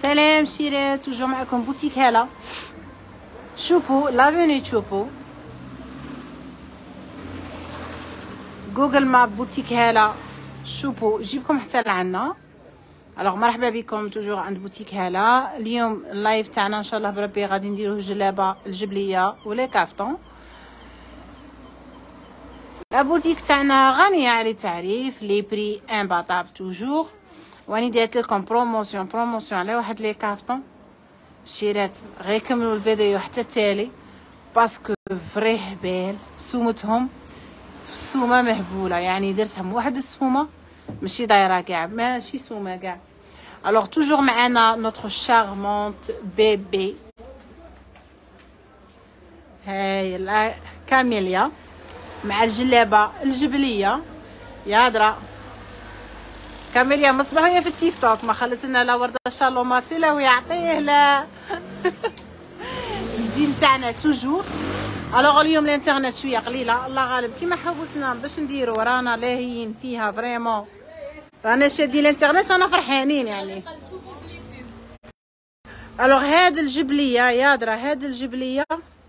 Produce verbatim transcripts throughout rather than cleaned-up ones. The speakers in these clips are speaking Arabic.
سلام شيرات، توجور معكم بوتيك هالة شوبو، لافوني شوبو، جوجل ماب بوتيك هالة شوبو يجيبكم حتى لعنا. الوغ مرحبا بكم توجور عند بوتيك هالة. اليوم اللايف تاعنا ان شاء الله بربي غادي نديروه الجلابه الجبليه ولي كافتون. لا بوتيك تاعنا غنيه على التعريف، لي بري امباطاب توجور، واني ديت لكم بروموسيون بروموسيون على واحد لي كافتون. شيرات غير كملوا الفيديو حتى التالي باسكو فري هبال، سومتهم السومه مهبوله، يعني درتهم واحد السومه ماشي دايره كاع، ماشي سومه كاع. الوغ توجور معنا نوتر شارمونت بيبي، هاي لا كاميليا مع الجلابه الجبليه يا درا. كاميليا مصباح هي في التيك توك، ما خلت لنا لا ورده شالوماتي لا ويعطيه لا الزين تاعنا توجور. الوغ اليوم الانترنت شويه قليله الله غالب كيما حوسنا باش نديرو، رانا لاهيين فيها فريمون، رانا شادين الانترنت رانا فرحانين يعني. الوغ هاد الجبليه يا درا، هاد الجبليه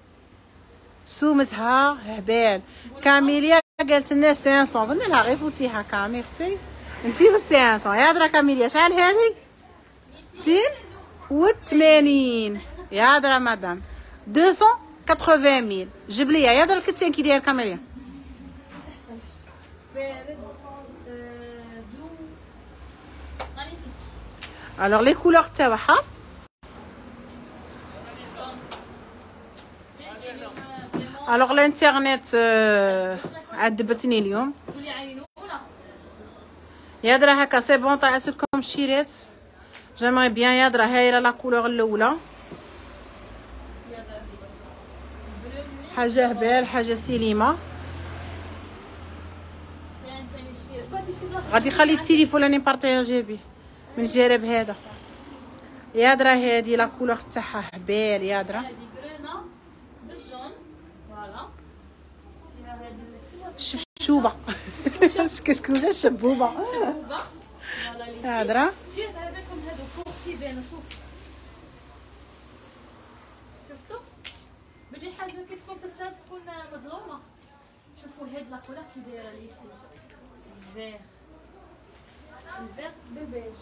سومتها هبال. كاميليا قالت لنا خمسمية، قلنا لها غير فوتيها كاميرتي انتي ب خمسمية يا درا. كاميليا شحال هذه؟ مئتين وثمانين يا درا مدام، مئتين وثمانين جبليه يا درا. الكتان كي داير كاميليا؟ الوغ لي كولور تاعها الوغ الانترنت عذبتني اليوم يا درا. هكا سي بون طلعت لكم الشيرات جامي بيان يا درا. هاي لا كولور الاولى حاجه هبال، حاجه سليمه. غادي خلي التليفون راني بارطاجي بيه من جرب هذا يا درا. هادي لا كولور تاعها هبال يا درا. شبشوبه كشكوشه شبوبه يا درا. جيت على بالكم هادو كورتي بانو، شوف شفتوا بلي حاجه كي تكون في الساعه تكون مظلومه. شوفوا هاد لا كولور كي دايره لي الفير الفير ببيج،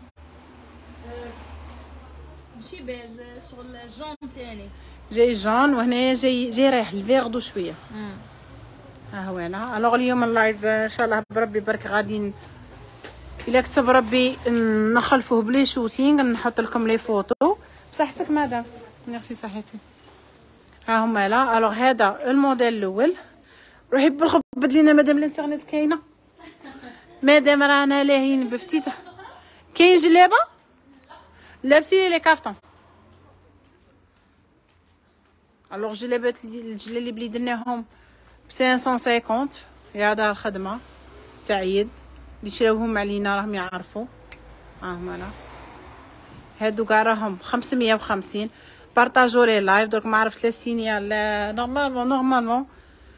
ماشي بيج شغل جون تاني جاي جون، وهنايا جاي جاي رايح الفيغدو شويه. ها هو انا. الوغ اليوم اللايف ان شاء الله بربي برك غادي الا كتب ربي نخلفوه بلي شوتينغ، نحط لكم لي فوتو. بصحتك مدام؟ ميرسي صحتي. ها هما لا. الوغ هذا الموديل الاول. روحي بالخبز بدلينا مادام الانترنت كاينه، مادام رانا لاهين بفتيته. كاين جلابه لابسين لي كافتون. الوغ جلابات الجله اللي بلي درناهم ب خمسمية وخمسين يا دار الخدمه تاع عيد اللي شراوهم علينا راهم يعرفوا. ها هما لا هادو كاع راهم خمسمية وخمسين. بارطاجو لي لايف دوك ما عرفت لا سينيال لا نورمالمون نورمالمون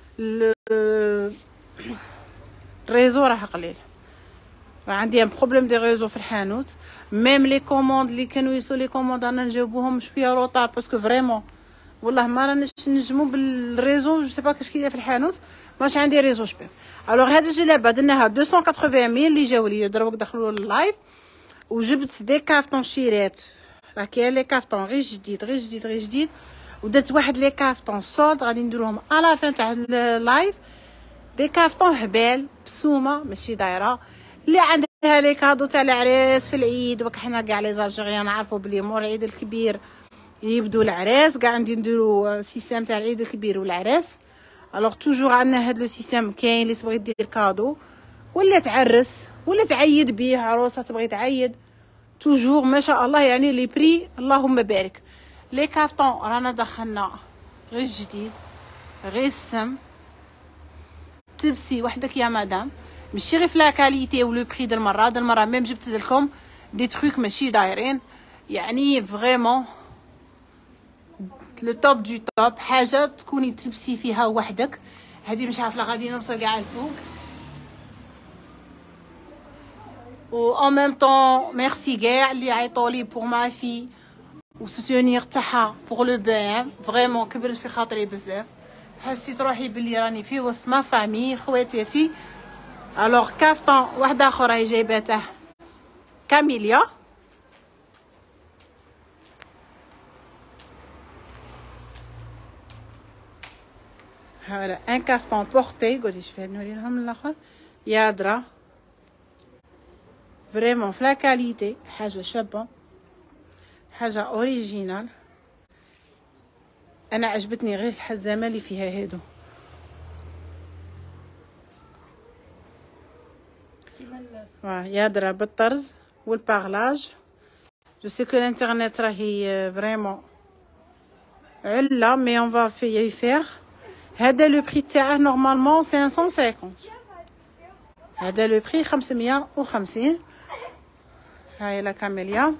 الريزو راه قليل، راه عندي ان بروبليم دي ريزو في الحانوت. ميم لي كوموند اللي كانوا يوصلوا لي كوموند انا نجاوبوهم شويه روطار باسكو فريمون والله ما راناش نجمو بالريزو. جو سي با كاش كاين في الحانوت، ماش عندي ريزو شباب. الوغ هاد الجلابه درناها مئتين وثمانين اللي جاو لي دروك دخلوا لللايف. وجبت دي كافتون شيرات، راه كاين لي كافتون غير جديد غير جديد غير جديد، ودرت واحد لي كافتون سولد غادي نديروهم على فين تاع اللايف. دي كافتون هبال بسومه ماشي دايره، اللي عندها لي كادو تاع العريس في العيد. وك حنا كاع لي زالجيريان نعرفوا بلي مور العيد الكبير يبدو العراس، كاع عندي نديرو سيستيم تاع العيد الكبير والعراس. الوغ توجور عندنا هاد لو سيستيم كاين اللي تبغي دير كادو ولا تعرس ولا تعيد بيه عروسه تبغي تعيد توجور ما شاء الله. يعني لي بري اللهم بارك. لي كارطون رانا دخلنا غير جديد غير السم تلبسي وحدك يا مدام، ماشي غير في لا كاليتي ولو بري. د المره د المره ميم جبت لكم دي تروك ماشي دايرين، يعني فريمون لو توب دو توب. حاجه تكوني تلبسي فيها وحدك. هذه مش عارفه غادي نوصل كاع الفوق. و en même temps merci كاع اللي عيطولي pour ma fille و soutenir تاعها pour le bain. فريمون كبرت في خاطري بزاف، حسيت روحي بلي راني في وسط ما فامي خواتاتي. الوغ كافتون واحد اخر هي جايباته كاميليا، هذا ان كافتون بورتي. قولي شوفي نوري لهم الاخر يادرا فريمون فلا كاليتي، حاجه شابه، حاجه اوريجينال. انا عجبتني غير الحزامه اللي فيها هادو. يادرا بالطرز والباغلاج. جو سي كو الانترنت راهي فريمون علا، مي اون فا في فيغ. هذا لو بري تاعه نورمالمون خمسمية وخمسين، هذا لو بري خمسمية وخمسين. هاي لا كاميليا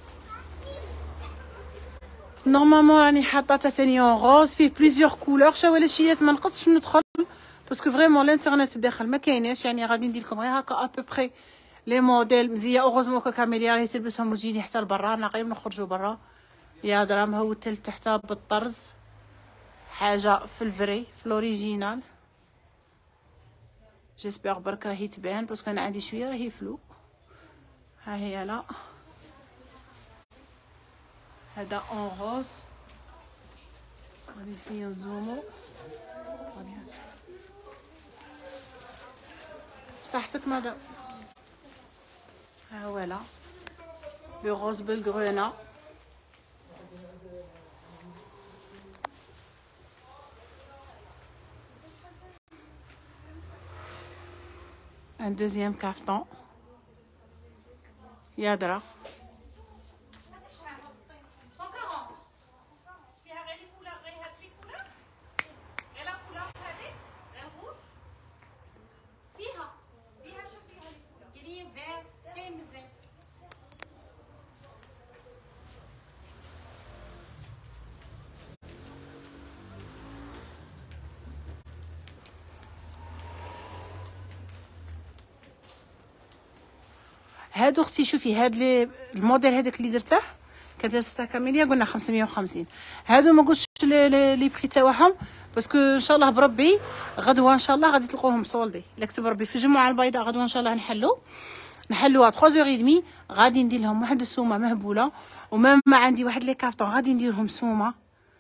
نورمالمون راني حاطه تاتانيون غوز فيه بليزيور كولور. شاو ولا شيات ما نقصش ندخل باسكو فريمون الانترنت داخل ما كايناش، يعني غادي ندير لكم غير هكا ا بوبري لي موديل مزيه. اوغوزمون كا كاميليا راهي تلبسهم وتجيني حتى لبرا، انا قريب نخرجوا برا. يا درا مهوت لتحت بالطرز، حاجه في الفري في الاوريجينال. جيسبر برك راهي تبان باسكو انا عندي شويه راهي فلو. ها هي لا، هذا اون روز. غادي نسيو نزومو بصحتك مدام. ها هو لا لو روز بالغرونا. un deuxième carton يادرا. هادو اختي شوفي هاد لي الموديل هذاك اللي درته كانت درتها كاميليا قلنا خمسمية وخمسين. هادو ما قلتش لي لي بري تاعهم باسكو ان شاء الله بربي غدوه ان شاء الله غادي تلقوهم سولدي. لا كتب ربي في الجمعه البيضاء غدوه ان شاء الله نحلو نحلوها ثلاثة وثلاثين غادي ندير لهم واحد السومه مهبوله. ومام عندي واحد لي كارطون غادي نديرهم سومه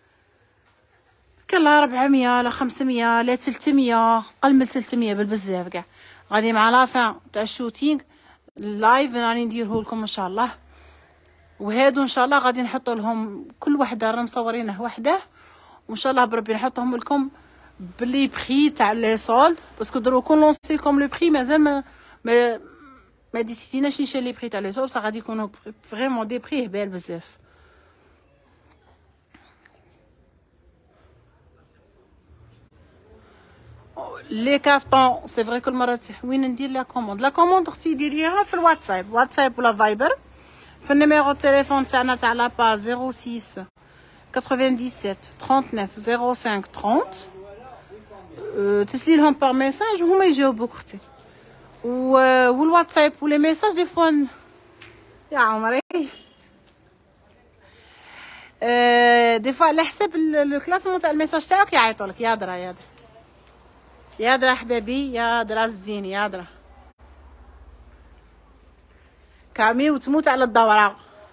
كلا أربعمية لا خمسمية لا ثلاثمية، قل من ثلاثمية بالبزاف كاع. غادي مع لافان تاع الشوتينغ اللايف راني نديره لكم ان شاء الله. وهادو ان شاء الله غادي نحط لهم كل وحده رانا مصورينه وحده، وان شاء الله بربي نحطهم لكم بلي بري تاع لي سولد باسكو دروك لونسي لكم لو بري مازال ما ما, ما ديسيديناش نشري لي بري تاع لي سولد. غادي يكونوا فريمون دي بري هبال بزاف. لي كارطون سي فري كل مره وين ندير لا كوموند. لا كوموند اختي ديريها في الواتساب، واتساب ولا فايبر في النيميرو التليفون تاعنا تاع لابا صفر ستة سبعة سبعة تسعة تسعة صفر خمسة ثلاثين. أه تسلي لهم بار ميساج وهما يجاوبوك اختي. والواتساب ولي ميساج دي فوا يا عمري أه دي فوا على حساب الكلاسمون تاع الميساج تاعك يعيطولك. يا درا يا درا يا درا حبابي يا درا الزين يا درا كامي وتموت على الدورة.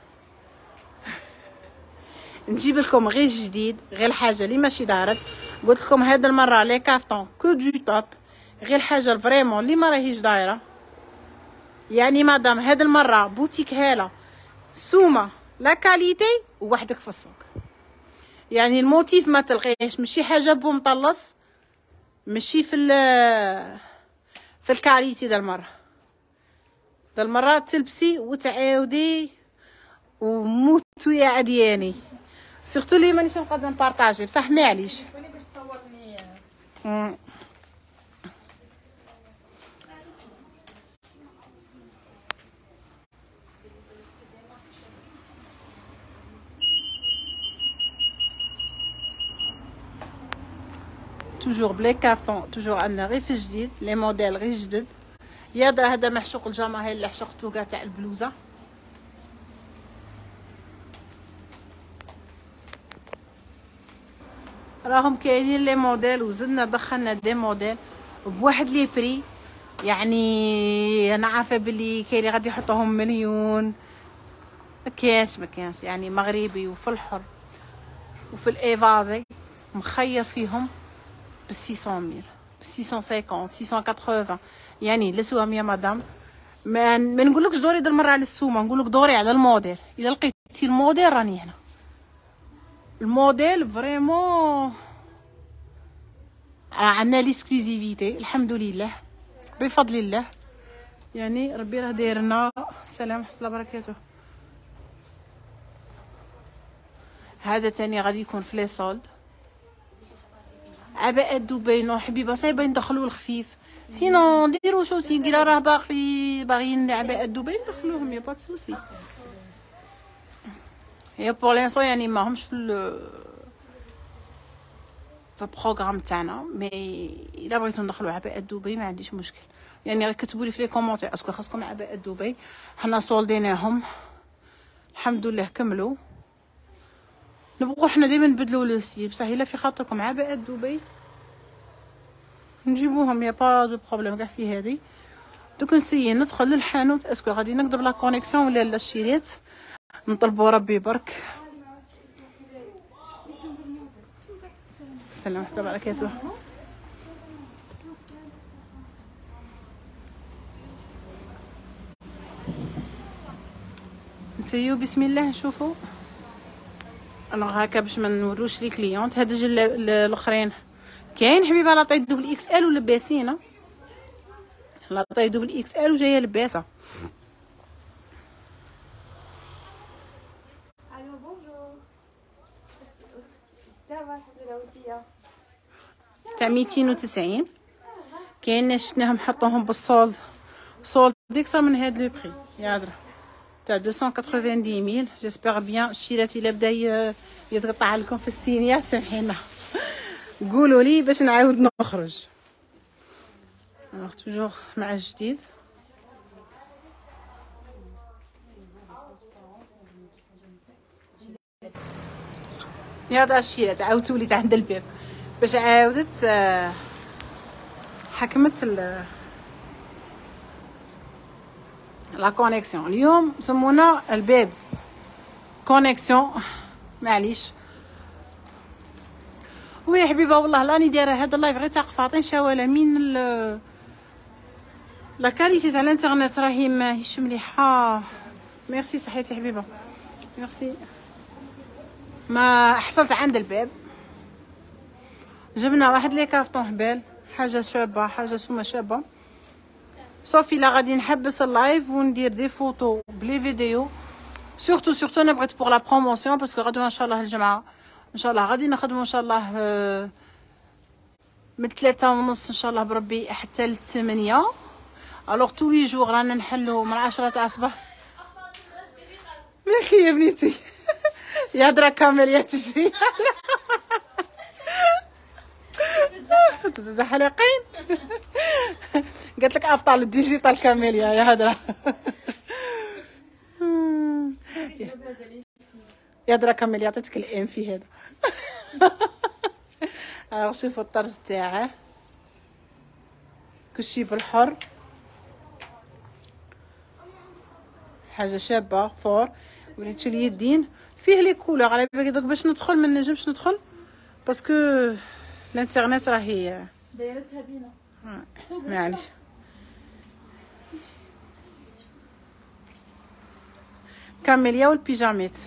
نجيب لكم غير جديد، غير الحاجه اللي ماشي دارت. قلت لكم هاد المره لي كارطون كو دو توب، غير الحاجه فريمون اللي ما راهيش دايره. يعني مادام هاد المره بوتيك هاله سومه لا كاليتي وحدك في السوق. يعني الموتيف ما تلقيهش، ماشي حاجه بومطلص، ماشي في ال في الكاليتي دا المره. دا المره تلبسي وتعاودي وموتو يا عدياني. سيرتو لي مانيش نقدر نبارطاجي بصح معليش. توجور بلي كارطون، توجور عندنا غير في جديد لي موديل غير جدد. يا درا هذا محشوق الجماهير اللي حشقتو كاع تاع البلوزه. راهم كاينين لي موديل وزدنا دخلنا دي موديل بواحد لي بري، يعني انا عارفه بلي كاين اللي غادي يحطوهم مليون، ما كاينش ما كاينش يعني مغربي وفي الحر وفي الايفازي مخير فيهم ب ستمية ميل ب ستمية وخمسين ستمية وثمانين، يعني لسوهم يا مدام. ما ما نقولكش دوري دير مره على السومه، نقولك دوري على الموديل. الا لقيتي الموديل راني هنا. الموديل فريمون عندنا ليسكلوزيفيتي الحمد لله بفضل الله، يعني ربي راه داير لنا. السلام ورحمه الله وبركاته. هذا تاني غادي يكون في لي سولد. عباءة دبي نو حبيبه صايبه ندخلو الخفيف، سينو نديرو شوتينغ. الا راه باقي باغيين عباءة دبي ندخلوهم يا با د سوسي. هي بور لانسون يعني ماهمش في في البروغرام تاعنا، مي الا بغيتو ندخلو عباءة دبي ما عنديش مشكل. يعني غير كتبوا لي في لي كومونتير اسكو خاصكم عباءة دبي. حنا صولديناهم الحمد لله كملوا. نبغوا حنا ديما نبدلوا لو ستيل، بصح الا في خاطركم عباءة دبي نجيبوهم يا با دو بروبليم كاع في هذه. دوك نسيي ندخل للحانوت اسكو غادي نقدر لا كونيكسيون ولا لا شريت. نطلبوا ربي برك. السلام ورحمه الله وبركاته. نسيو بسم الله نشوفوا. انا هكا باش ما نوروش لي كليونت. هاد الجل الاخرين كاين حبيبه لا طاي دوبل اكس ال ولباسينه. لا طاي دوبل اكس ال وجايه لباسه. تاع ميتين وتسعين كاين شفناهم حطوهم بالصولد. صولد اكثر من هاد لو بري يا درا تاع مئتين وثمانين ميل. جيسبر بيان الشيرات الا بدا يتقطع لكم في السينيا سامحينا قولوا لي باش نعاود نخرج. الوغ توجور مع الجديد. يا هذا الشيرات عاودت وليت عند الباب باش عاودت حكمت لا كونيكسيون. اليوم سمونا الباب كونيكسيون معليش. وي حبيبه والله راني دايره هذا اللايف غير تاع قفاطين شواله من لا كاليتي تاع الانترنت راهي ماهيش مليحه. ميرسي صحيتي حبيبه ميرسي. ما حصلت عند الباب جبنا واحد لي كارطون هبال حاجه شابه حاجه سومه شابه. صافي لا غادي نحبس اللايف وندير دي فوتو بلي فيديو. سورتو سورتو انا بغيت بوغ لا بروموسيون باسكو غدوه ان شاء الله الجمعه ان شاء الله غادي نخدموا ان شاء الله من ثلاثة ونص ان شاء الله بربي حتى لثمانية. الوغ تو لي جوغ رانا نحلو من عشرة تاع الصباح. مالك يا بنيتي يا درا كاميليا تجري تزحلقين. قالت لك ابطال الديجيتال كاميليا يا هدرا. يا درا كاميليا عطيتك الام في هذا. الوغ شوفوا الطرز تاعه كلشي بالحر حاجه شابه فور. وليت اليدين فيه لي كولور على بالك دوك باش ندخل ما نجمش ندخل باسكو الانترنت راهي دايرتها بينا معليش. كاميليا والبيجاميت.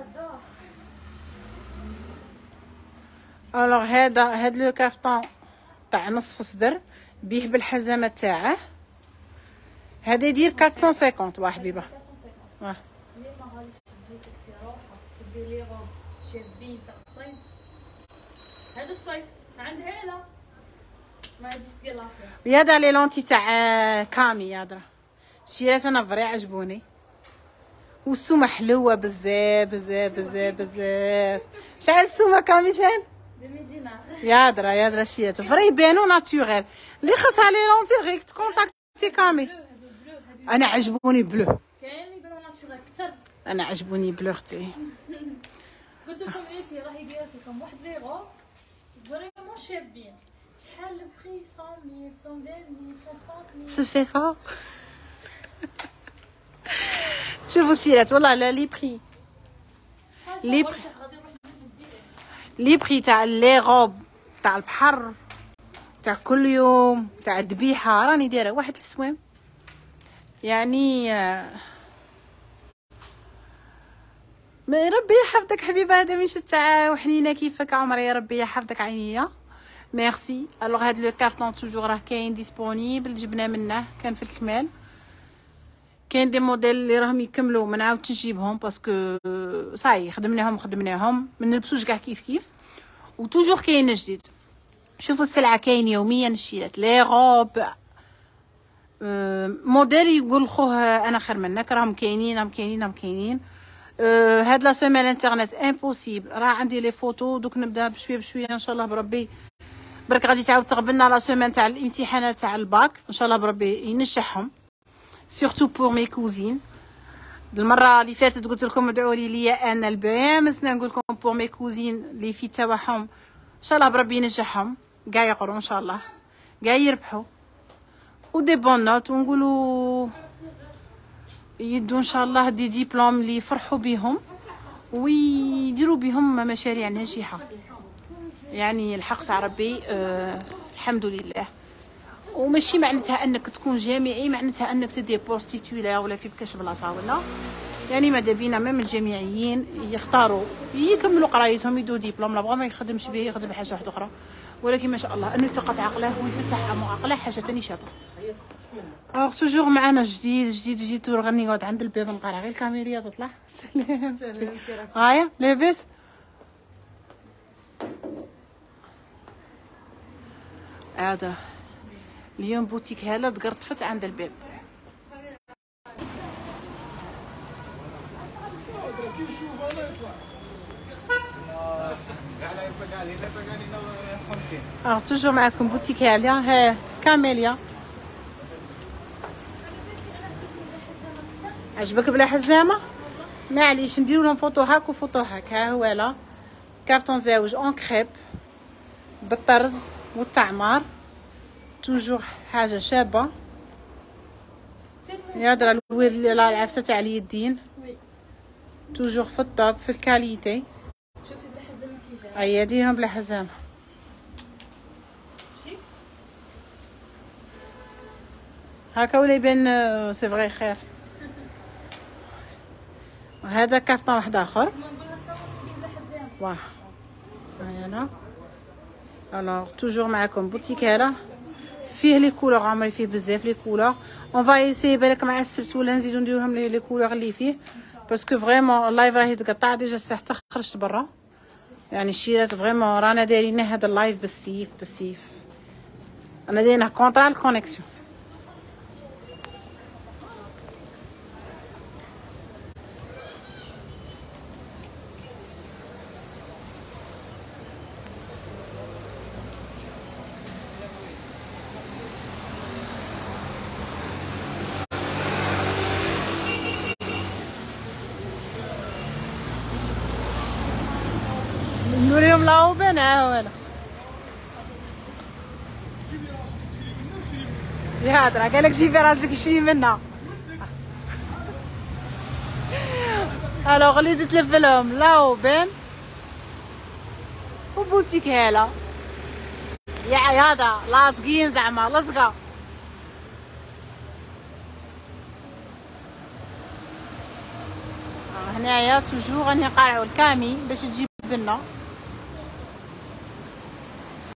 الوغ هذا هاد لو كافتون تاع نصف صدر بيه بالحزامه تاعه. هذا يدير أربعمية وخمسين واه حبيبه واه. ليه ما غاديش تجيك صراحه تدير لي روب شابين تاع الصيف. هذا الصيف عند هاله ما غاديش دير لافير. يا دا لي لونتي تاع كامي يا درا شيرات انا فري عجبوني والسومه حلوه بزاف بزاف بزاف بزاف. شحال السومه كامي شحال دينار يا درا يا درا شيرات فري بانو ناتوريل. اللي خاصها لي لونتي غير تكونتاكتي كامي. انا عجبوني بلو، كاين اللي يبانو ناتشورال اكثر. انا عجبوني بلو اختي. قلت لكم ايه في راهي قالت لكم واحد لي غو فريمون شابين. شحال البري؟ مية مية، مية وعشرين، مية. صفيفه. شوفوا الشيرات والله لا لي بري لي بري لي بري تاع لي غوب تاع البحر تاع كل يوم تاع الذبيحه راني دايره واحد السوام يعني. ما ربي يحفظك حبيبه، هذا من شتاع وحنينه كيفك عمري، يا ربي يحفظك عينيا. ميرسي. الوغ هاد لو كارطون توجور راه كاين ديسپونيبل، جبنا منه كان في الكمال. كاين دي موديل اللي راهم يكملوا ما نعاودش نجيبهم باسكو صاي خدمناهم خدمناهم ما نلبسوش كاع كيف كيف، وتوجور كاين جديد. شوفوا السلعه كاين يوميا الشيرات لي غوب أه موديل يقول خوه انا خير منك، راهم كاينين راهم كاينين راهم كاينين. أه هاد لا سيمين انترنت امبوسيبل، راه عندي لي فوتو دوك نبدا بشويه بشويه ان شاء الله بربي. برك غادي تعاود تقبلنا لا سيمين تاع الامتحانات تاع الباك ان شاء الله بربي ينجحهم، سورتو بور مي كوزين. المره اللي فاتت قلت لكم ادعوا لي ليا انا البامس، نقول لكم بور مي كوزين اللي في تاعهم ان شاء الله بربي ينجحهم كاع يقروا ان شاء الله كاع يربحوا ودي بون نوت، ونقولوا يدوا ان شاء الله دي ديبلوم اللي يفرحوا بهم ويديروا بهم مشاريع ناجحه. يعني الحق تاع ربي أه الحمد لله. وماشي معناتها انك تكون جامعي معناتها انك تدي بوست تيتولار ولا في بكاش بلاصه ولا، يعني ماذا بينا ميم الجامعيين يختاروا يكملوا قرايتهم يدوا ديبلوم، لا بغا ما يخدمش به يخدم حاجه واحده اخرى، ولكن ما شاء الله انه يثقف عقله ويفتح عقله حاجه ثاني شابه. الوغ توجور معنا جديد جديد جديد. تور غني نقعد عند الباب نقرا غير الكاميريه تطلع. سلام سلام هايا لاباس. هذا اليوم بوتيك هاله تقرطفت عند الباب. اه توجور معكم بوتيك هاله ها كاميليا. عجبك بلا حزامه؟ معليش نديرو لهم فوطو هاك وفوطو هاك. ها هو لا كارطون زاوج اون كريب بالطرز والتعمار، توجور حاجه شابه. يهضر الويل العفسه تاع اليدين توجور في الطاب في الكاليتي. شوفي بلا حزامه كيفاه ايا ديرهم بلا حزامه. هاكا ولا يبان سي فغي خير. هذا كارطون واحد اخر واه هنا. الوغ توجور معكم بوتيك هذا فيه لي كولور عمري فيه بزاف لي كولور. اون فا ايسي بالك مع السبت ولا نزيدو نديرهم لي كولور اللي فيه باسكو فريمون اللايف راه يتقطع ديجا الساعه حتى خرجت برا. يعني الشيرات فريمون رانا دايرين هذا اللايف بالسيف بالسيف، انا دايرينه كونطرا الكونيكسيون. نوريهم لاو بنا ولا يهضر قالك جيبي راجلك يشري منها. الوغ اللي تتلف لهم لاو بن وبوتيك هاله يا عياضه لاصقين زعما لصقه. هنايا توجور راني نقارعو الكامي باش تجيب لنا